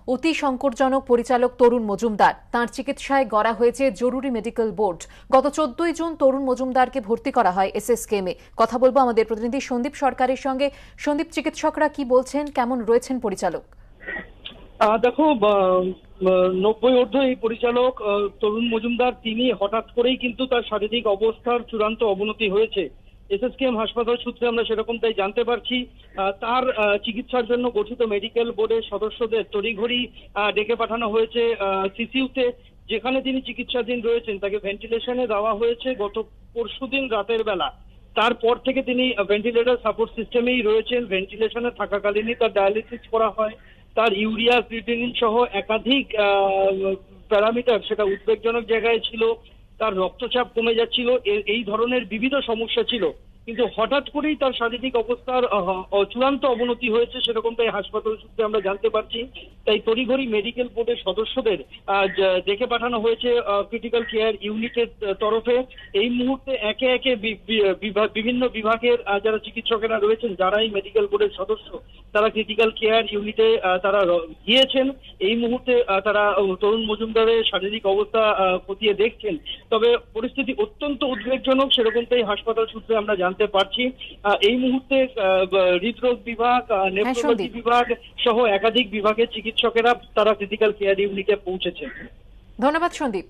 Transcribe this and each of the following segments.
অতি সংকটজনক পরিচালক তরুণ মজুমদার, তাঁর চিকিৎসায় গড়া হয়েছে জরুরি মেডিকেল বোর্ড। গত 14 জুন তরুণ মজুমদারকে ভর্তি করা হয় এসএসকেএমে। কথা বলবো আমাদের প্রতিনিধি সন্দীপ সরকারের সঙ্গে। সন্দীপ, চিকিৎসকরা কি বলছেন, কেমন রয়েছেন পরিচালক? দেখো, 90 ঊর্ধ্ব এই পরিচালক তরুণ মজুমদার, তিনি হঠাৎ করেই কিন্তু তার শারীরিক অবস্থার চূড়ান্ত অবনতি হয়েছে। এসএসকেএম হাসপাতাল সূত্রে আমরা সেরকমটাই জানতে পারছি। তার চিকিৎসার জন্য গঠিত মেডিকেল বোর্ডের সদস্যদের তড়িঘড়ি ডেকে পাঠানো হয়েছে সিসিইউতে, যেখানে তিনি চিকিৎসাধীন রয়েছেন। তাকে ভেন্টিলেশনে দেওয়া হয়েছে গত পরশুদিন রাতের বেলা। তারপর থেকে তিনি ভেন্টিলেটর সাপোর্ট সিস্টেমেই রয়েছেন। ভেন্টিলেশনে থাকাকালীনই তার ডায়ালিসিস করা হয়। তার ইউরিয়া, ক্রিয়েটিনিন সহ একাধিক প্যারামিটার সেটা উদ্বেগজনক জায়গায় ছিল। তার রক্তচাপ কমে যাচ্ছিল, এই ধরনের বিবিধ সমস্যা ছিল। কিন্তু হঠাৎ করেই তার শারীরিক অবস্থার চূড়ান্ত অবনতি হয়েছে, সেরকমটাই হাসপাতাল সূত্রে আমরা জানতে পারছি। তাই তড়িঘড়ি মেডিকেল বোর্ডের সদস্যদের দেখে পাঠানো হয়েছে ক্রিটিক্যাল কেয়ার ইউনিটের তরফে। এই মুহূর্তে একে একে বিভিন্ন বিভাগের যারা চিকিৎসকেরা রয়েছেন, যারা এই মেডিকেল বোর্ডের সদস্য, তারা ক্রিটিক্যাল কেয়ার ইউনিটে তারা গিয়েছেন। এই মুহূর্তে তারা তরুণ মজুমদারের শারীরিক অবস্থা খতিয়ে দেখছেন। তবে পরিস্থিতি অত্যন্ত উদ্বেগজনক, সেরকমটাই হাসপাতাল সূত্রে আমরা জানতে পারছি। এই মুহূর্তে হৃদরোগ বিভাগ, নেফ্রোলজি বিভাগ সহ একাধিক বিভাগের চিকিৎসকেরা তারা ক্রিটিক্যাল কেয়ার ইউনিটে পৌঁছেছেন। ধন্যবাদ সন্দীপ।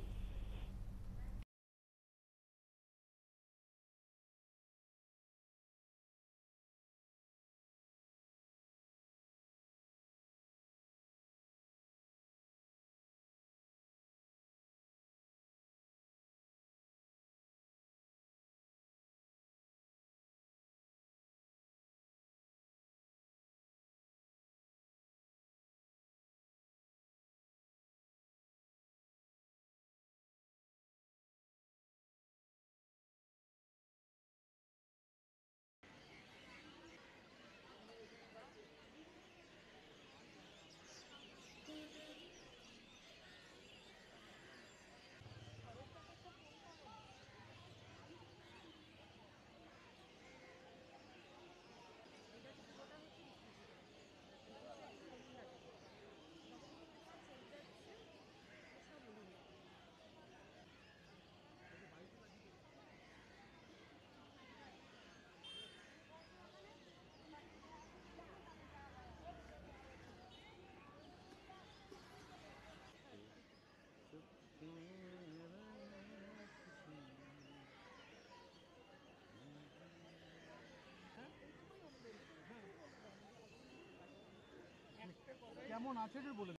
কেমন আছে বলে